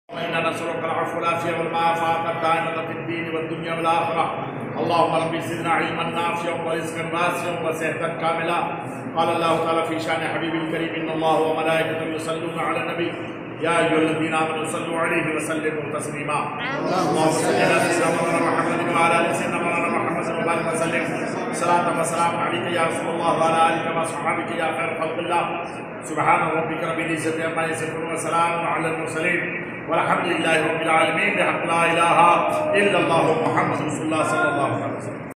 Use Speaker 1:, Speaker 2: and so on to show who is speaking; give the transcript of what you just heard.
Speaker 1: इन्ना नसअलुकल अफ़्व वल आफ़ियत वल मुआफ़ात दाइमत फ़िद दीन वद दुनिया वल आख़िरह। अल्लाहुम्मा रब्बि ज़िदना इल्मन नाफ़िअन व रिज़्क़न वासिअन व सेहतन कामिला। क़ाल अल्लाहु तआला फ़ी शान हबीबिल करीम इन्नल्लाह व मलाइकतहु युसल्लूना अलन नबी या अय्युहल्लज़ीना आमनू सल्लू अलैहि व सल्लिमू तस्लीमा। अल्लाहुम्मा सल्लि अला सय्यिदिना मुहम्मदिन व अला आलि सय्यिदिना मुहम्मदिन व बारिक व सल्लिम सलातन व सलामन अलैका या रसूलल्लाह व अला आलिका व अस्हाबिका या खैर खल्क़िल्लाह। सुब्हान रब्बिका रब्बिल इज़्ज़ति अम्मा यसिफून व सलामुन अलल मुरसलीन वल्हम्दुलिल्लाहि रब्बिल आलमीन। बिहक़्क़ि ला इलाहा इल्लल्लाहु मुहम्मदुर रसूलुल्लाह सल्लल्लाहु अलैहि वसल्लम।